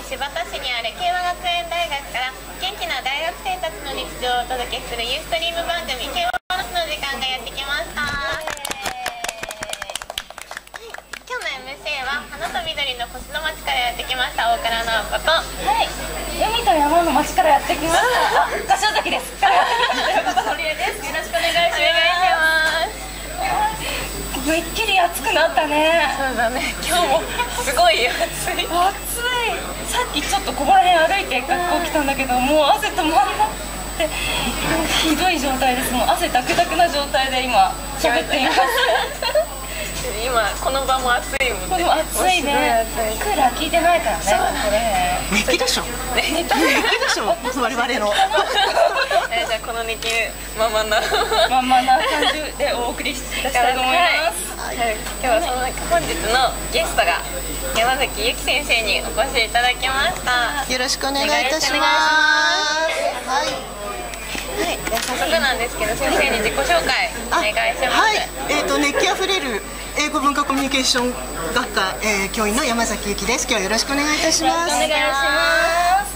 新発田市にある慶和学園大学から元気な大学生たちの日常をお届けするユーストリーム番組慶和ボスの時間がやってきました。今日の MC は花と緑の星の町からやってきました大倉直子と、 海と山の町からやってきました柏崎です。からやってきました堀江です。よろしくお願いします。めっきり暑くなったね。 そうだね、今日もすごい暑い。 さっきちょっとここら辺歩いて学校来たんだけど、もう汗止まんなくてひどい状態です。もう汗ダクダクな状態で今喋っています。 今この場も暑いもんね。 これも暑いね。クーラー効いてないからね。 熱気でしょ。熱気でしょ。我々の。 じゃあこの熱気ままな感じでお送りしたいと思います。 今日はその本日のゲストが山崎由紀先生にお越しいただきました。 よろしくお願いいたします。はい。 早速なんですけど、先生に自己紹介お願いします。 はい。熱気あふれる英語文化コミュニケーション学科、教員の山崎由紀です。今日はよろしくお願いいたします。 お願いします。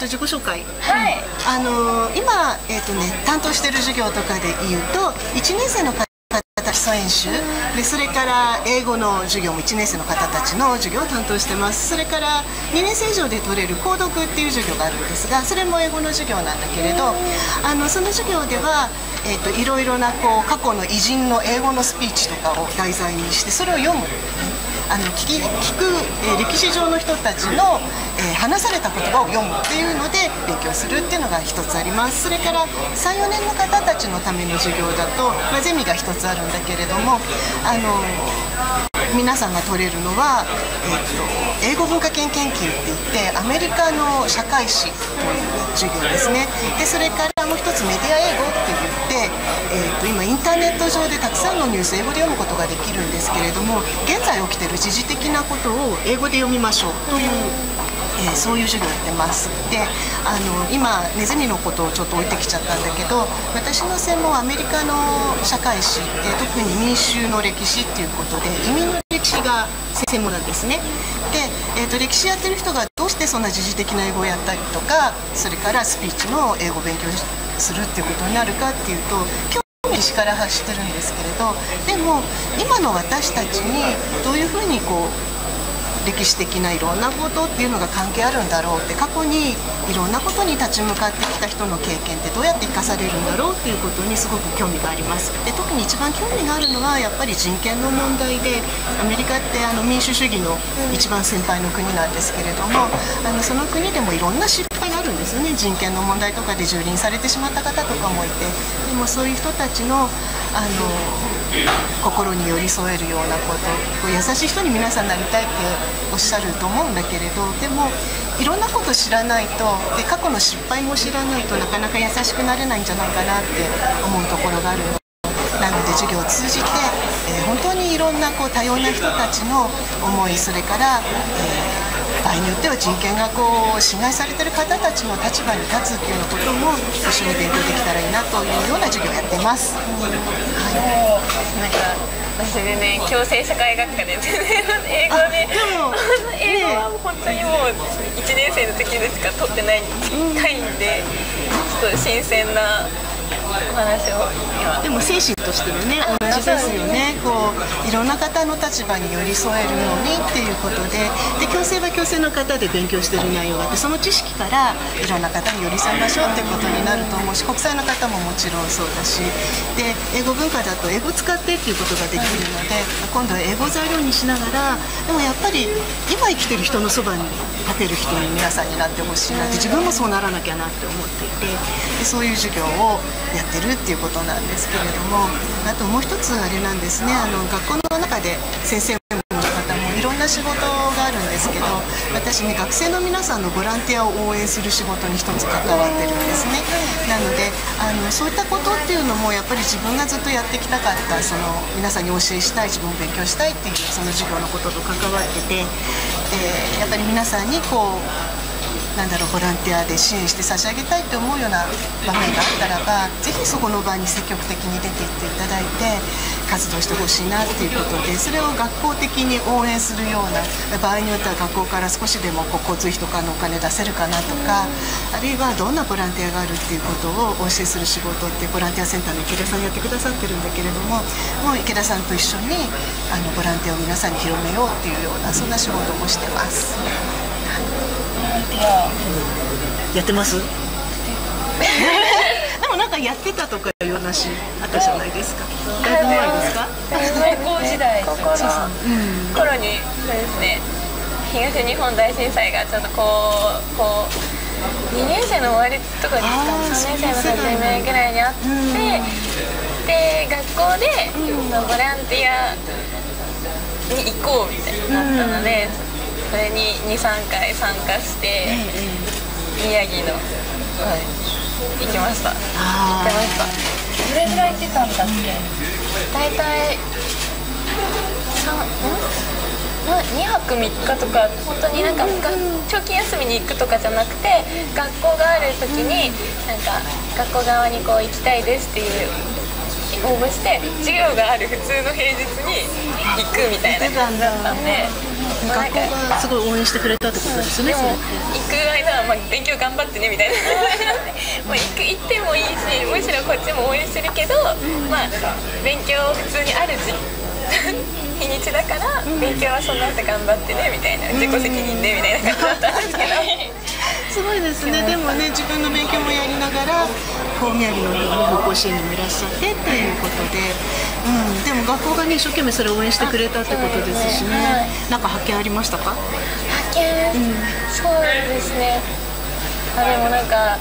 自己紹介。 はい。 今担当している授業とかで言うと、1年生の方基礎演習で、それから英語の授業も1年生の方たちの授業を担当してます。それから2年生以上で取れる購読っていう授業があるんですが、それも英語の授業なんだけれど、その授業ではいろいろな過去の偉人の英語のスピーチとかを題材にして、それを読む。聞く、歴史上の人たちの、話された言葉を読むっていうので勉強するっていうのが一つあります。それから3、4年の方たちのための授業だと、ゼミが一つあるんだけれども、皆さんが取れるのは、英語文化圏研究って言ってアメリカの社会史という授業ですね。でそれからもう一つメディア英語って言って、今インターネット上でたくさんのニュース英語で読むことができるんですけれども、現在起きている時事的なことを英語で読みましょうというそういう授業をやってます。で今ネズミのことをちょっと置いてきちゃったんだけど、私の専門はアメリカの社会史で、特に民衆の歴史っていうことで移民の歴史が専門なんですね。で、歴史やってる人がどうしてそんな時事的な英語をやったりとか、それからスピーチの英語を勉強するっていうことになるかっていうと、興味から発してるんですけれど、でも今の私たちにどういうふうに歴史的ないろんなことっていうのが関係あるんだろうって、過去にいろんなことに立ち向かってきた人の経験ってどうやって生かされるんだろうっていうことにすごく興味があります。で特に一番興味があるのはやっぱり人権の問題で、アメリカって民主主義の一番先輩の国なんですけれども、その国でもいろんな失敗があるんですよね。人権の問題とかで蹂躙されてしまった方とかもいて、でもそういう人たちの心に寄り添えるようなこと、優しい人に皆さんなりたいっておっしゃると思うんだけれど、でもいろんなこと知らないと、で過去の失敗も知らないとなかなか優しくなれないんじゃないかなって思うところがあるの。なので授業を通じて、本当にいろんな多様な人たちの思い、それから、場合によっては人権が侵害されている方たちの立場に立つっていうようなことも一緒に勉強できたらいいなというような授業をやってます。 なんか私でね、共生社会学科で英語は本当にもう1年生の時でしか取ってないんで、ちょっと新鮮なお話を今。 でも精神としてもね、同じですよね。いろんな方の立場に寄り添えるようにっていうことで、共生は共生の方で勉強している内容があって、その知識からいろんな方に寄り添いましょうっていうことになると思うし、国際の方ももちろんそうだし、で英語文化だと英語使ってっていうことができるので、今度は英語材料にしながら、でもやっぱり今生きてる人のそばに立てる人に皆さんになってほしいなって、自分もそうならなきゃなって思っていて、でそういう授業をやってるっていうことなんですけれども、あともう一つあれなんですね、学校の中で先生の方もいろんな仕事があるんですけど、私ね、学生の皆さんのボランティアを応援する仕事に一つ関わってるんですね。なのでそういったことっていうのもやっぱり自分がずっとやってきたかった、皆さんに教えしたい、自分を勉強したいっていうその授業のことと関わってて、やっぱり皆さんになんだろう、ボランティアで支援して差し上げたいと思うような場面があったらば、ぜひそこの場に積極的に出ていっていただいて活動してほしいなっていうことで、それを学校的に応援するような、場合によっては学校から少しでも交通費とかのお金出せるかなとか、あるいはどんなボランティアがあるっていうことをお教えする仕事ってボランティアセンターの池田さんやってくださってるんだけれども、もう池田さんと一緒にボランティアを皆さんに広めようっていうような、そんな仕事もしてます。 やってます？でもなんかやってたとかいう話あったじゃないですか。だいぶ前ですか？ 高校時代、 高校の頃にそうですね、東日本大震災がちょっと2年生の終わりとかですか、3年生の初めぐらいにあって、で学校でボランティアに行こうみたいになったので、それに 2,3 回参加して宮城の、行きました。行ってました。 どれぐらい行ってたんだっけ？ 大体2泊3日とか、本当になんか長期休みに行くとかじゃなくて、学校がある時になんか学校側に行きたいですっていう応募して、授業がある普通の平日に行くみたいな感じだったんで、 学校がすごい応援してくれたってことですね。 でも行く間は勉強頑張ってねみたいなもう行ってもいいし、むしろこっちも応援するけど、勉強普通にある日にちだから勉強はそんなって頑張ってねみたいな、自己責任でみたいな感じだったんですけどすごいですね。でもね、自分の勉強もやりながら宮城の復興支援にもいらっしゃってっていうことで、でも学校がね一生懸命それを応援してくれたってことですしね。なんか発見ありましたか？ 発見、そうですね。でもなんか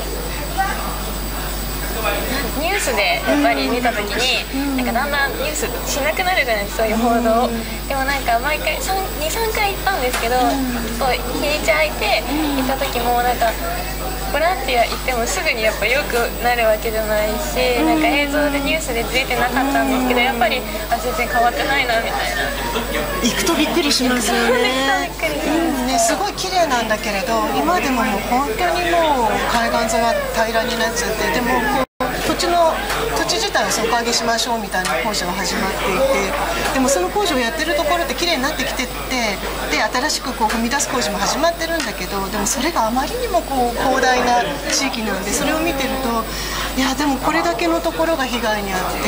ニュースでやっぱり見たときに、なんかだんだんニュースしなくなるじゃないですか、そういう報道を。でもなんか毎回2,3 回行ったんですけど、日にち空いて行った時もなんかボランティア行ってもすぐにやっぱ良くなるわけじゃないし、なんか映像でニュースで出てなかったんですけど、やっぱり全然変わってないなみたいな。 行くとびっくりしますよね。すごい綺麗なんだけれど、今でももう本当にもう海岸沿いは平らになっちゃって、でも土地自体を底上げしましょうみたいな工事が始まっていて、でもその工事をやってるところって綺麗になってきてって、で新しく踏み出す工事も始まってるんだけど、でもそれがあまりにも広大な地域なんで、それを見てると、いやでもこれだけのところが被害に遭って、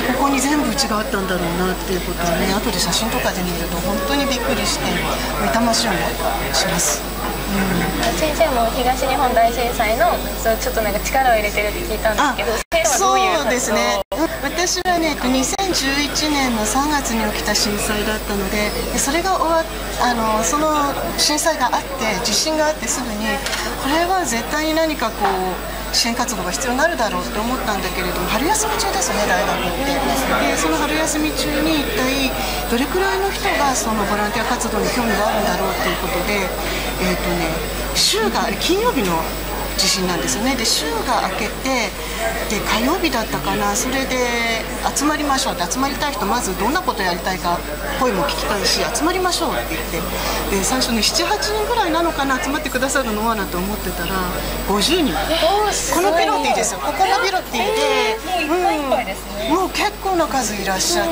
でここに全部うちがあったんだろうなっていうことをね、後で写真とかで見ると本当にびっくりして痛ましい思いがします。 先生も東日本大震災のちょっとなんか力を入れてるって聞いたんですけど、 そうですね。私はね、2011年の3月に起きた震災だったので、それがその震災があって地震があってすぐに、これは絶対に何か支援活動が必要になるだろうって思ったんだけれども、春休み中ですね、大学って。でその春休み中に一体どれくらいの人がそのボランティア活動に興味があるんだろうっていうことで、週が金曜日の地震なんですよね。で週が明けて、で火曜日だったかな、それで集まりましょうって、集まりたい人まずどんなことやりたいか声も聞きたいし、集まりましょうって言って、で最初に7、8人ぐらいなのかな、集まってくださるのはなと思ってたら50人。このピロティですよ、ここのピロティで、もう結構な数いらっしゃって、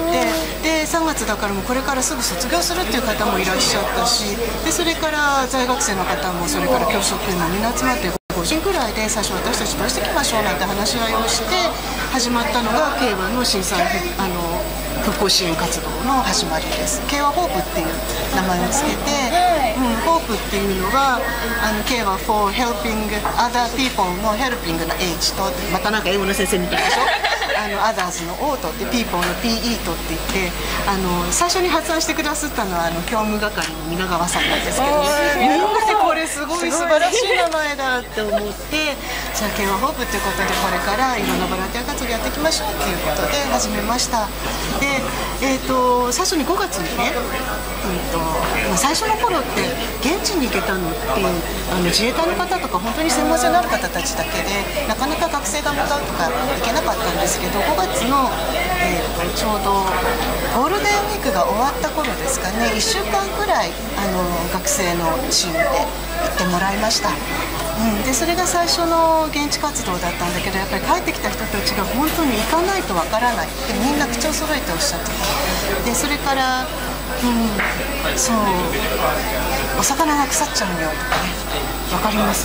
で3月だからもうこれからすぐ卒業するっていう方もいらっしゃったし、でそれから在学生の方も、それから教職員もみんな集まって50人くらいで、最初私たちどうしていきましょうなんて話し合いをして始まったのが慶和の震災復興支援活動の始まりです。慶和ホープっていう名前をつけて、ホープっていうのは慶和 for helping other people の helping の H と、またなんか英語の先生みたいでしょothers の O とって people の PE とって言って、最初に発案してくださったのは教務係の皆川さんなんですけど、みんなでこれすごい素晴らしい名前だって思って、じゃあ慶和ホープっていうことでこれからいろんなボランティア活動やっていきましょうっていうことで始めました。で、最初に5月にね、最初の頃って現地に行けたのって自衛隊の方とか本当に専門性のある方たちだけで、なかなか学生が向かうとか行けなかったんですけけど、5月の、ちょうどゴールデンウィークが終わった頃ですかね、1週間くらい学生のチームで行ってもらいました。でそれが最初の現地活動だったんだけど、やっぱり帰ってきた人たちが本当に行かないとわからないってみんな口を揃えておっしゃってて、でそれから、そうお魚が腐っちゃうよとかね、わかります。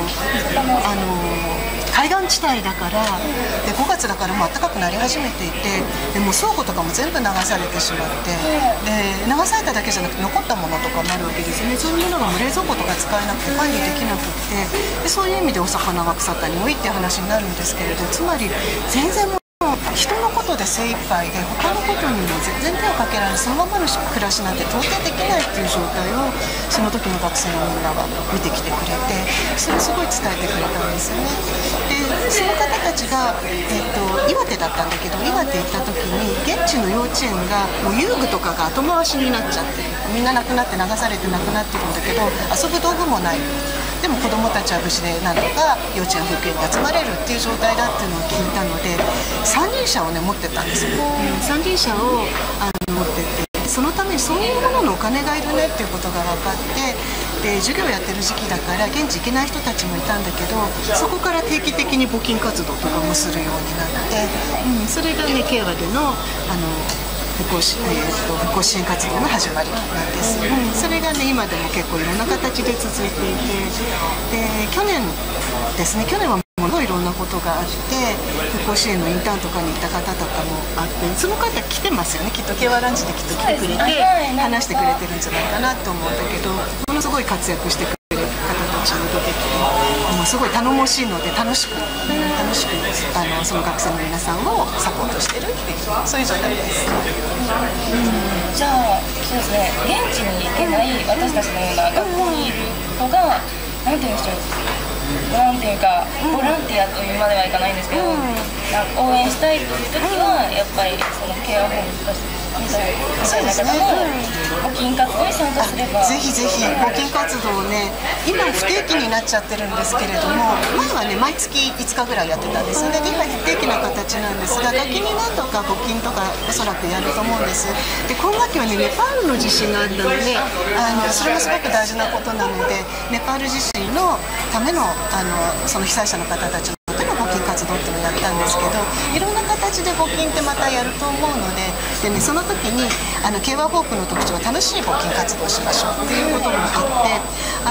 海岸地帯だからで5月だからもう暖かくなり始めていて、でもう倉庫とかも全部流されてしまって、で流されただけじゃなくて残ったものとかもあるわけですよね。そういうものがもう冷蔵庫とか使えなくて管理できなくて、でそういう意味でお魚が腐ったりもいいって話になるんですけれど、つまり全然もう人のことで精一杯で他のことにも全然手をかけられない、そのままの暮らしなんて到底できないっていう状態をその時の学生のみんなが見てきてくれて、それをすごい伝えてくれたんですよね。でその方たちが、岩手だったんだけど、岩手行った時に現地の幼稚園がもう遊具とかが後回しになっちゃって、みんな亡くなって流されて亡くなってるんだけど遊ぶ道具もない。でも子どもたちは無事でなんとか幼稚園保育園に集まれるっていう状態だっていうのを聞いたので、三輪車をね持ってったんですよ。三輪車を持ってって、そのためにそういうもののお金がいるねっていうことが分かって、で授業やってる時期だから現地行けない人たちもいたんだけど、そこから定期的に募金活動とかもするようになって、それがね慶和での復興支援活動の始まりなんです。それがね今でも結構いろんな形で続いていて、で去年ですね、去年はものいろんなことがあって復興支援のインターンとかに行った方とかもあって、その方来てますよね、きっと慶和ランチできっと来てくれて話してくれてるんじゃないかなと思うんだけど、ものすごい活躍してくれる方たちも出てきて、もうすごい頼もしいので楽しくその学生の皆さんをサポートしてるっていう、そういう状態です。 じゃあそうですね、現地に行けない私たちのような学校にいる子がなんていうんでしょう、なんていうかボランティアというまではいかないんですけど、応援したいという時はやっぱりそのケアホームとしてみたいな方の募金活動に参加すれば、 ぜひぜひ募金活動をね、今不定期になっちゃってるんですけれども、前はね毎月5日ぐらいやってたんですよね。で今不定期な形なんですが、学期に何度か募金とかおそらくやると思うんです。で今学期はねネパールの地震があったので、それもすごく大事なことなので、ネパール地震のためのその被災者の方たちのための募金活動っていうのをやったんですけど、いろんな形で募金ってまたやると思うので、その時に慶和ホークの特徴は楽しい募金活動をしましょうっていうこともあって、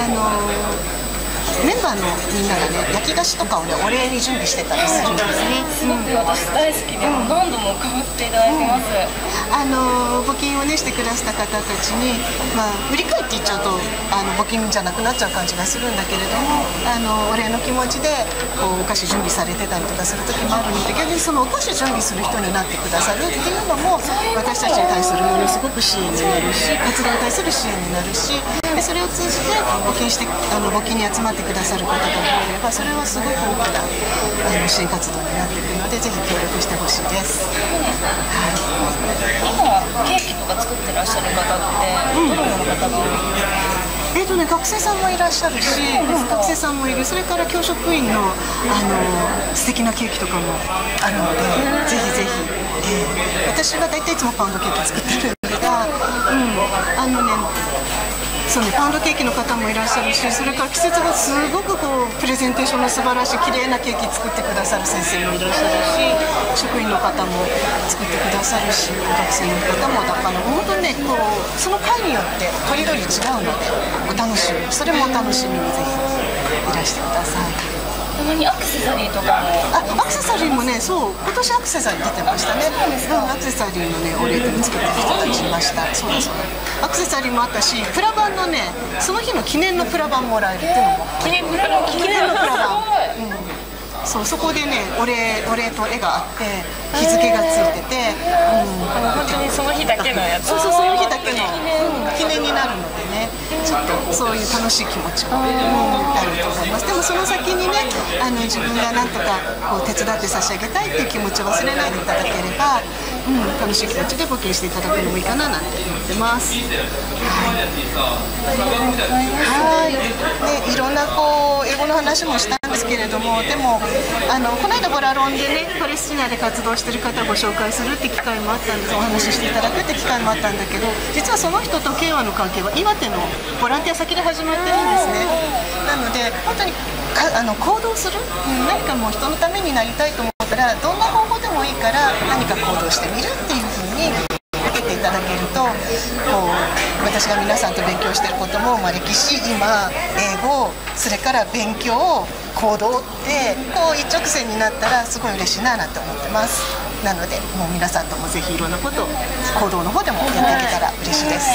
メンバーのみんながね焼き菓子とかをねお礼に準備してたりするんですね。 すごく私大好きで、何度も買わせていただいてます。 募金をねしてくださった方たちに、売り買いって言っちゃうと募金じゃなくなっちゃう感じがするんだけれども、お礼の気持ちでこうお菓子準備されてたりとかする時もあるので、逆にそのお菓子準備する人になってくださるっていうのも私たちに対するものすごく支援になるし、活動に対する支援になるし、でそれを通じて募金に集まってくださる方が増えれば、それはすごく大きな支援活動になっていくので、ぜひ協力してほしいです。 今ケーキとか作ってらっしゃる方ってどのような方が多いですか？ 学生さんもいらっしゃるし、学生さんもいる、それから教職員の素敵なケーキとかもあるので、ぜひぜひ、私は大体いつもパウンドケーキ作ってるんですが、パウンドケーキの方もいらっしゃるし、それから季節がすごくこうプレゼンテーションの素晴らしい綺麗なケーキ作ってくださる先生もいらっしゃるし、職員の方も作ってくださるし、学生の方もだから本当にねこうその回によってとりどり違うので、お楽しみ、それもお楽しみにぜひいらしてください。 たまにアクセサリーとかも。 アクセサリーもね、そう今年アクセサリー出てましたね。アクセサリーのねお礼で作ってる人たちいました。そうだそうだ。アクセサリーもあったし、プラ板のねその日の記念のプラ板もらえるっていうのも。記念のプラ板。そこでねお礼と絵があって日付がついてて、 本当にその日だけのやつ。 そうその日だけの記念になるのでね、ちょっとそういう楽しい気持ちもあると思います。でもその先にね自分がなんとかこう手伝って差し上げたいっていう気持ちを忘れないでいただければ、楽しい気持ちで募金していただくのもいいかななんて思ってます。はい、いろんなこう英語の話もしたんますけれども、でもこの間ボラロンでねパレスチナで活動してる方をご紹介するって機会もあったんです。お話ししていただくって機会もあったんだけど、実はその人と慶和の関係は岩手のボランティア先で始まってるんですね。なので本当に行動する、何かもう人のためになりたいと思ったらどんな方法でもいいから何か行動してみるっていうふうに受けていただけると、こう私が皆さんと勉強していることも、歴史、今英語、それから勉強、行動ってこう一直線になったらすごい嬉しいななんて思ってます。なのでもう皆さんともぜひいろんなことを行動の方でもやっていけたら嬉しいです。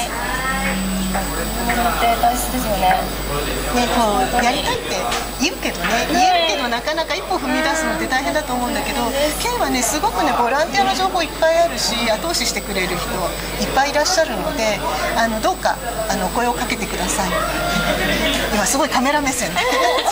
って大切ですよね。 こうやりたいって言うけどなかなか一歩踏み出すのって大変だと思うんだけど、Kはねすごくねボランティアの情報いっぱいあるし、後押ししてくれる人いっぱいいらっしゃるので、どうかお声をかけてください。今すごいカメラ目線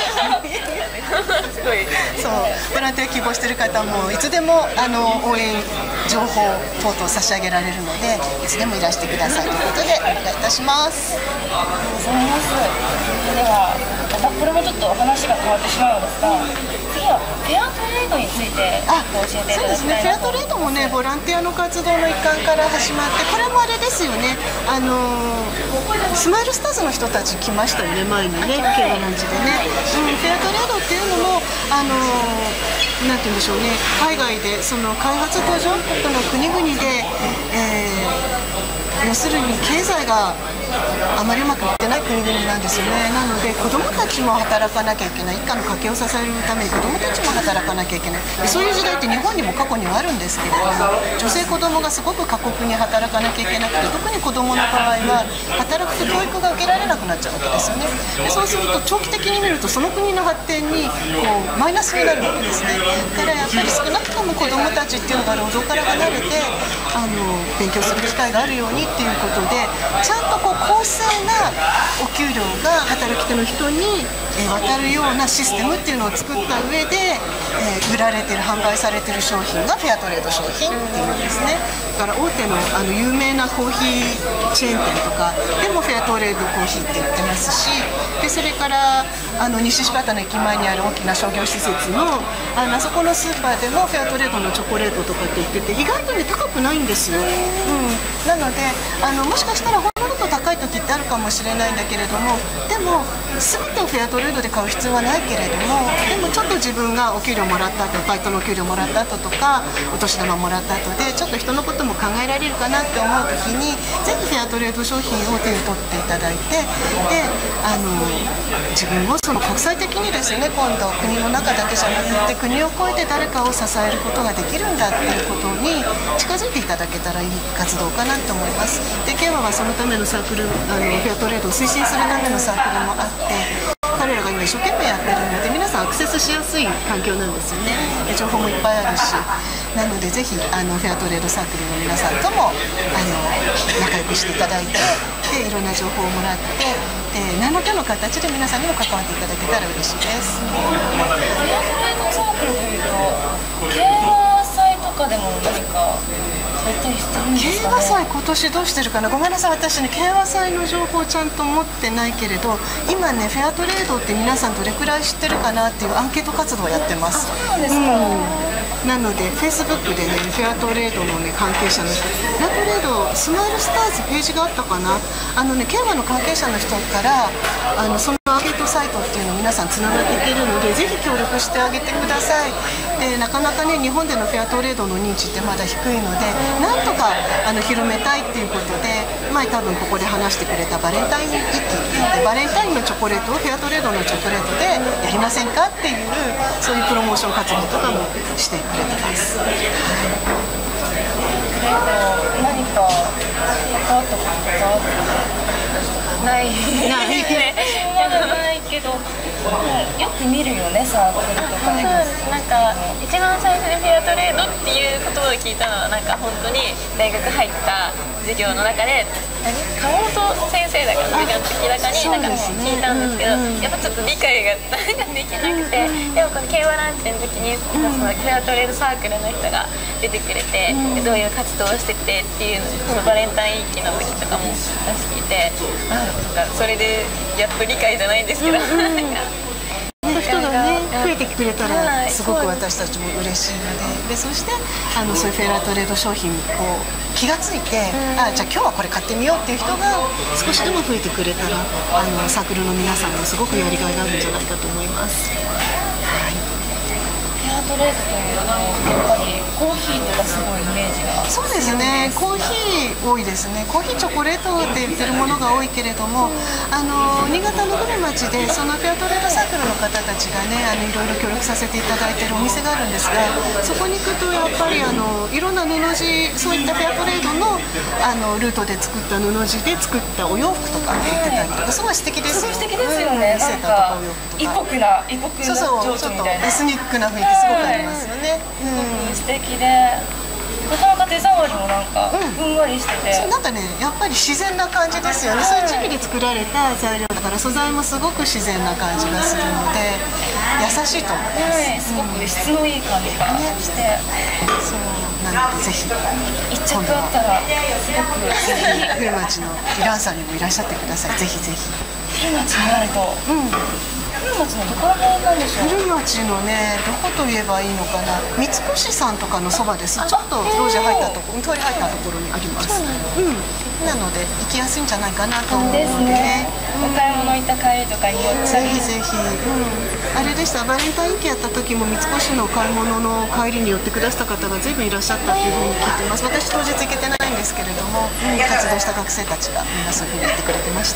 すごいそうボランティア希望してる方もいつでも応援情報等々差し上げられるので、いつでもいらしてくださいということでお願いいたします。 ありがとうございます。ではまたこれもちょっと話が変わってしまうんですが、次はフェアトレードについて教えていただきたいなと。そうですね、フェアトレードもねボランティアの活動の一環から始まって、これもあれですよね、スマイルスターズの人たち来ましたよね、前にね、慶和ランチでね、フェアトレードっていうのもなんて言うんでしょうね、海外でその開発途上国の国々で、要するに経済があまりうまくいってない国々なんですよね。なので子どもたちも働かなきゃいけない、一家の家計を支えるために子どもたちも働かなきゃいけない、そういう時代って日本にも過去にはあるんですけれども、女性子どもがすごく過酷に働かなきゃいけなくて、特に子どもの場合は働くと教育が受けられなくなっちゃうわけですよね。でそうすると長期的に見るとその国の発展にこうマイナスになるわけですね。だからやっぱり少なくとも子どもたちっていうのが労働から離れて勉強する機会があるようにっていうことで、ちゃんとこう公正なお給料が働き手の人に渡るようなシステムっていうのを作った上で、売られてる販売されてる商品がフェアトレード商品っていうんですね。だから大手の有名なコーヒーチェーン店とかでもフェアトレードコーヒーって売ってますし、でそれから西柴田の駅前にある大きな商業施設のあそこのスーパーでもフェアトレードのチョコレートとかって売ってて、意外とね高くないんですよ。なのでもしかしたらほんのちょっと高い時ってあるかもしれないんだけれども、でも全てをフェアトレードで買う必要はないけれども、でもちょっと自分がお給料もらった後、バイトのお給料もらった後とかお年玉もらった後でちょっと人のことも考えられるかなって思う時に、ぜひフェアトレード商品を手に取っていただいて、で自分をその国際的にですね、今度国の中だけじゃなくて国を越えて誰かを支えることができるんだっていうことに近づいていただけたらいい活動かなと思います。で慶和はそのためのサークル、フェアトレードを推進するためのサークルもあって、彼らが今一生懸命やってるので皆さんアクセスしやすい環境なんですよね。情報もいっぱいあるし、なのでぜひフェアトレードサークルの皆さんとも仲良くしていただいて、でいろんな情報をもらって、何らかの形で皆さんにも関わっていただけたら嬉しいです。フェアトレードサークルというと慶和祭とかでも何か慶和祭今年どうしてるかな、ごめんなさい、私ね慶和祭の情報ちゃんと持ってないけれど、今ねフェアトレードって皆さんどれくらい知ってるかなっていうアンケート活動をやってます。そうなんですか。なのでフェイスブックでねフェアトレードのね関係者の人、フェアトレードスマイルスターズページがあったかな、慶和の関係者の人からそのアンケートサイトっていうのを皆さんつながっていけるので、ぜひ協力してあげてください。でなかなかね日本でのフェアトレードの認知ってまだ低いので、なんとか広めたいっていうことで、前多分ここで話してくれたバレンタイン日記でバレンタインのチョコレートをフェアトレードのチョコレートでやりませんかっていう、そういうプロモーション活動とかもしてくれてます。何か関わったこととかないないけど、よく見るよねサークルとかで。 なんか一番最初にフェアトレードっていう言葉を聞いたのは、なんか本当に大学入った授業の中で川本先生だか授業の時だかになんか聞いたんですけど、やっぱちょっと理解ができなくて、でもこの慶和ランチの時にそのフェアトレードサークルの人が出てくれて、どういう活動をしててっていうのをバレンタイン日記の時とかも私聞いて、なんかそれでやっと理解じゃないんですけど、人がね増増えてくれたらすごく私たちも嬉しいので、そしてそういうフェアトレード商品にこう気がついて、じゃあ今日はこれ買ってみようっていう人が少しでも増えてくれたらサークルの皆さんもすごくやりがいがあるんじゃないかと思います。 フェアトレードというとやっぱりコーヒーとかすごいイメージが。 そうですね、コーヒー多いですね。コーヒーチョコレートって言ってるものが多いけれども、新潟の古町でそのフェアトレードサークルの方たちがねいろいろ協力させていただいてるお店があるんですが、そこに行くとやっぱりいろんな布地、そういったフェアトレードのルートで作った布地で作ったお洋服とか売ってたりとか、すごい素敵ですよ。 素敵ですよね。なんか異国な情緒みたいな、 エスニックな雰囲気すごくありますよね。 素敵で、なかなか手触りもなんかふんわりしてて、 なんかねやっぱり自然な感じですよね。そういう時期で作られた材料だから素材もすごく自然な感じがするので優しいと思います。 すごく質のいい感じがして、 そうなのでぜひ一着あったらすごく古町のイランさんにもいらっしゃってください。ぜひぜひ。 古町になると、古町のどこら辺なんでしょう。 古町のねどこと言えばいいのかな、三越さんとかのそばです。ちょっと路地入ったところ、通り入ったところにあります。なので行きやすいんじゃないかなと思うのでね。 お買い物行った帰りとかに寄ったり、 ぜひぜひ、あれでした、バレンタイン期やった時も三越の買い物の帰りに寄ってくださった方が随分いらっしゃったというふうに聞いてます。私当日行けてないんですけれども、活動した学生たちがみんなそういうふうに言ってくれてました。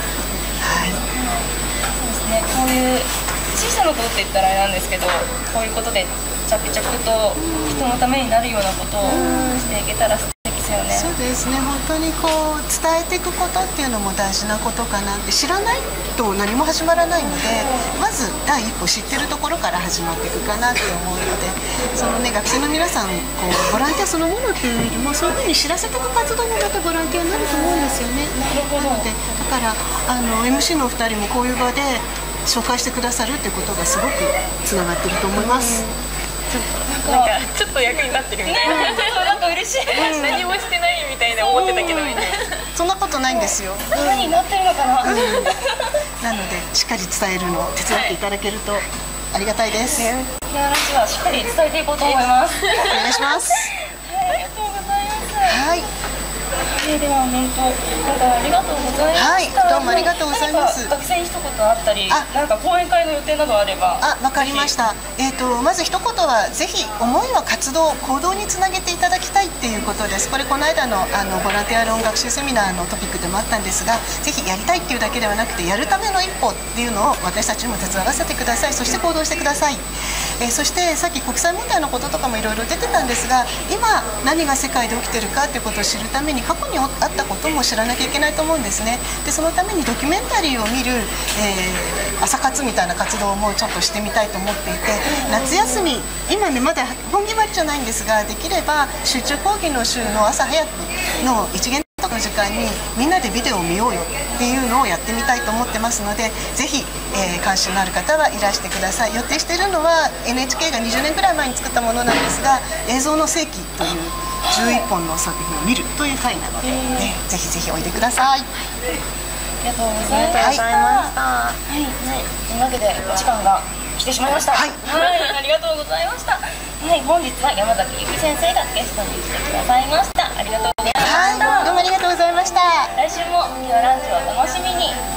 こういう小さなことって言ったらあれなんですけど、こういうことで着々と人のためになるようなことをしていけたら素敵ですよね。 そうですね、本当にこう伝えていくことっていうのも大事なことかなって。知らないと何も始まらないので、まず第一歩知ってるところから始まっていくかなって思うので、そのね学生の皆さんこうボランティアそのものっていうよりもそういうふうに知らせていく活動もまたボランティアになると思うんですよね。なるほど。だからMC のお二人もこういう場で紹介してくださるってことがすごくつながってると思います。 なんかちょっと役に立ってるみたいな、 なんか嬉しい。 何もしてないみたいな思ってたけどみたいな。 そんなことないんですよ。 何になってるのかな。 なのでしっかり伝えるのを手伝っていただけるとありがたいです。 話はしっかり伝えていこうと思います。 お願いします。 ありがとうございます。 はい。 では本当ありがとうございました。 はい、どうもありがとうございます。 学生に一言あったり、なんか講演会の予定などあれば。 わかりました。まず一言はぜひ思いの活動、行動につなげていただきたいっていうことです。これこの間のボランティア論学習セミナーのトピックでもあったんですが、ぜひやりたいっていうだけではなくてやるための一歩っていうのを私たちにも手伝わせてください。そして行動してください。そしてさっき国際問題のこととかもいろいろ出てたんですが、今何が世界で起きてるかっていうことを知るために過去にあったことも知らなきゃいけないと思うんですね。でそのためにドキュメンタリーを見る、朝活みたいな活動もちょっとしてみたいと思っていて、夏休み今ねまだ本決まりじゃないんですが、できれば集中講義の週の朝早くの一限の時間にみんなでビデオを見ようよっていうのをやってみたいと思ってますので、ぜひ、関心のある方はいらしてください。予定しているのは NHK が20年くらい前に作ったものなんですが、映像の世紀という11本の作品を見るという回なので、ぜひぜひおいでください。 ありがとうございました。はい、というわけでお時間が来てしまいました。はい、ありがとうございました。はい、本日は山崎ゆき先生がゲストに来てくださいました。ありがとうございました。 どうもありがとうございました。 来週もミワランチをお楽しみに。